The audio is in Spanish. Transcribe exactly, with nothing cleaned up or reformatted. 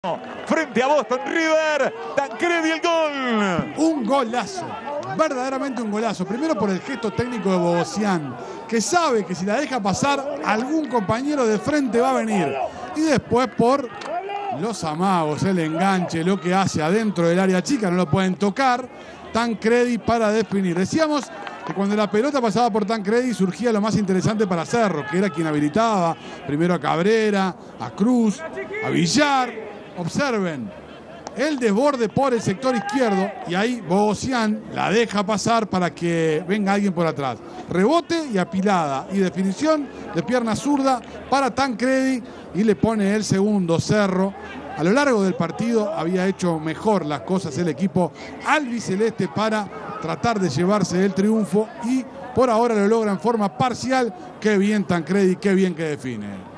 Frente a Boston River, Tancredi el gol. Un golazo, verdaderamente un golazo. Primero por el gesto técnico de Bogosian, que sabe que si la deja pasar, algún compañero de frente va a venir. Y después por los amagos, el enganche, lo que hace adentro del área chica, no lo pueden tocar. Tancredi para definir. Decíamos que cuando la pelota pasaba por Tancredi surgía lo más interesante para Cerro, que era quien habilitaba primero a Cabrera, a Cruz, a Villar. Observen el desborde por el sector izquierdo y ahí Bogosian la deja pasar para que venga alguien por atrás. Rebote y apilada y definición de pierna zurda para Tancredi y le pone el segundo. Cerro a lo largo del partido había hecho mejor las cosas el equipo albiceleste para tratar de llevarse el triunfo y por ahora lo logra en forma parcial. Qué bien Tancredi, qué bien que define.